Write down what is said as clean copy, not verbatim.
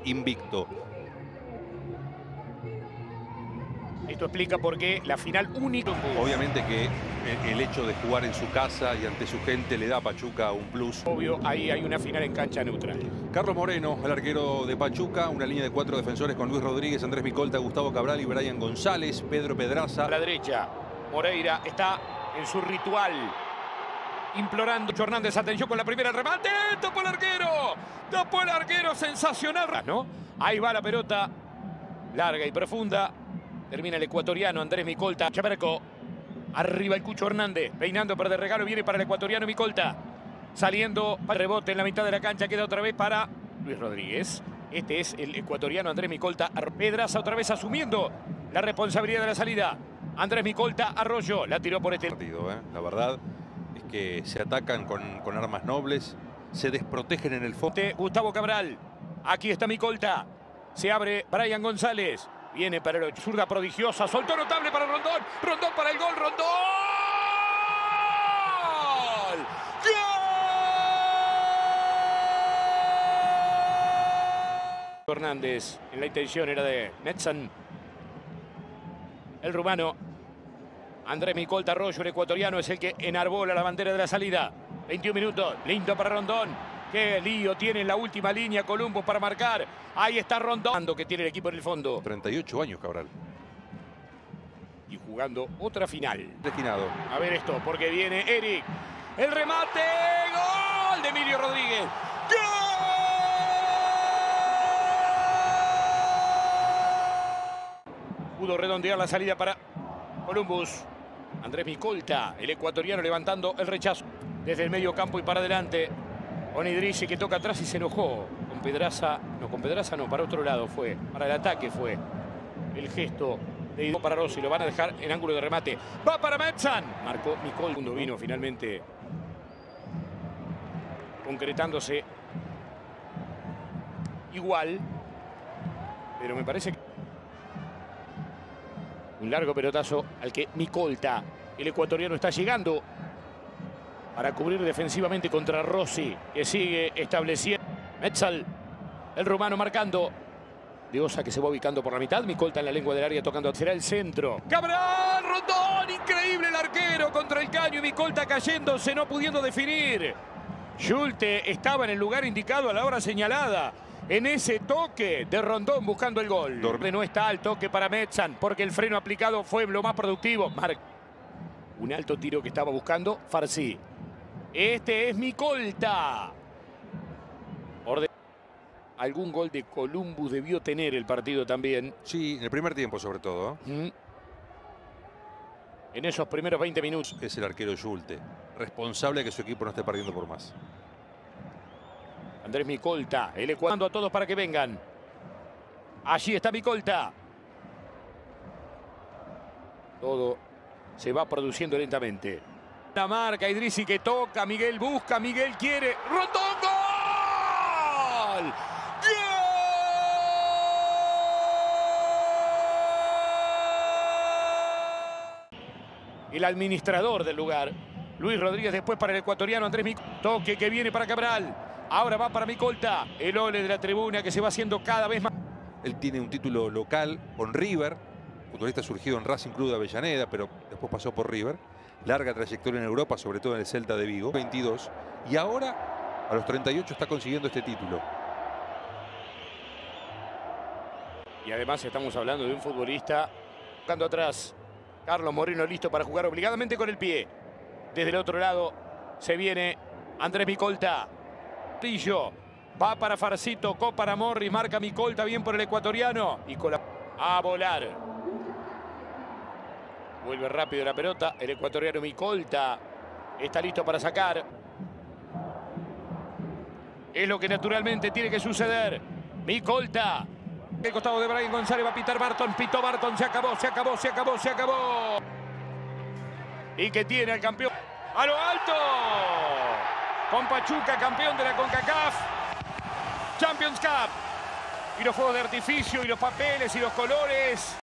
invicto. Esto explica por qué la final única. Obviamente que el hecho de jugar en su casa y ante su gente le da a Pachuca un plus. Obvio, ahí hay una final en cancha neutral. Carlos Moreno, el arquero de Pachuca, una línea de 4 defensores con Luis Rodríguez, Andrés Micolta, Gustavo Cabral y Brian González, Pedro Pedraza. A la derecha, Moreira está en su ritual, implorando. Hernández, atención con la primera, el remate, tapó el arquero, sensacional, ¿no? Ahí va la pelota, larga y profunda. Termina el ecuatoriano Andrés Micolta. Chaverco. Arriba el Cucho Hernández. Peinando pero de regalo. Viene para el ecuatoriano Micolta. Saliendo para el rebote en la mitad de la cancha. Queda otra vez para Luis Rodríguez. Este es el ecuatoriano Andrés Micolta. Pedraza otra vez asumiendo la responsabilidad de la salida. Andrés Micolta, Arroyo. La tiró por este partido. La verdad es que se atacan con armas nobles. Se desprotegen en el fondo. Gustavo Cabral. Aquí está Micolta. Se abre Brian González. Viene para la zurda prodigiosa. Soltó notable para Rondón. Rondón para el gol. Rondón. ¡Gol! Hernández. En la intención era de Metzan. El rumano. Andrés Micolta Arroyo, el ecuatoriano, es el que enarbola la bandera de la salida. 21 minutos. Lindo para Rondón. Qué lío tiene en la última línea Columbus para marcar. Ahí está Rondón, que tiene el equipo en el fondo. 38 años, Cabral. Y jugando otra final. Destinado. A ver esto, porque viene Eric. El remate. ¡Gol de Emilio Rodríguez! ¡Gol! Pudo redondear la salida para Columbus. Andrés Micolta, el ecuatoriano, levantando el rechazo. Desde el medio campo y para adelante. Con Idrissi que toca atrás y se enojó. Con Pedraza no, para otro lado fue. Para el ataque fue el gesto de Idrissi para Rossi. Lo van a dejar en ángulo de remate. Va para Metzan. Marcó Micolta. Segundo vino finalmente concretándose igual. Pero me parece que un largo pelotazo al que Micolta, el ecuatoriano, está llegando para cubrir defensivamente contra Rossi, que sigue estableciendo. Metzal, el rumano marcando. De Osa que se va ubicando por la mitad. Micolta en la lengua del área tocando. Será el centro. Cabral, Rondón, increíble el arquero contra el caño. Micolta cayéndose, no pudiendo definir. Schulte estaba en el lugar indicado a la hora señalada. En ese toque de Rondón buscando el gol. No está el toque para Metzan porque el freno aplicado fue lo más productivo. Un alto tiro que estaba buscando Farsi. Este es Micolta. Algún gol de Columbus debió tener el partido también. Sí, en el primer tiempo sobre todo. En esos primeros 20 minutos. Es el arquero Schulte, responsable de que su equipo no esté perdiendo por más. Andrés Micolta, el ecuatoriano a todos para que vengan. Allí está Micolta. Todo se va produciendo lentamente. La marca, Idrissi que toca, Miguel busca, Miguel quiere. ¡Rondón, gol! ¡Gol! El administrador del lugar, Luis Rodríguez, después para el ecuatoriano Andrés Micolta. Toque que viene para Cabral. Ahora va para Micolta. El ole de la tribuna que se va haciendo cada vez más. Él tiene un título local con River. Futbolista surgido en Racing Club de Avellaneda, pero después pasó por River. Larga trayectoria en Europa, sobre todo en el Celta de Vigo. 22. Y ahora, a los 38, está consiguiendo este título. Y además estamos hablando de un futbolista buscando atrás. Carlos Moreno listo para jugar obligadamente con el pie. Desde el otro lado se viene Andrés Micolta. Pillo. Va para Farsi, tocó para Morris. Marca Micolta bien por el ecuatoriano. Y con a volar. Vuelve rápido la pelota. El ecuatoriano Micolta está listo para sacar. Es lo que naturalmente tiene que suceder. Micolta. El costado de Brian González va a pitar Barton. Pitó Barton. Se acabó, se acabó, se acabó, se acabó. Y que tiene al campeón a lo alto. Con Pachuca, campeón de la CONCACAF Champions Cup. Y los fuegos de artificio, y los papeles, y los colores.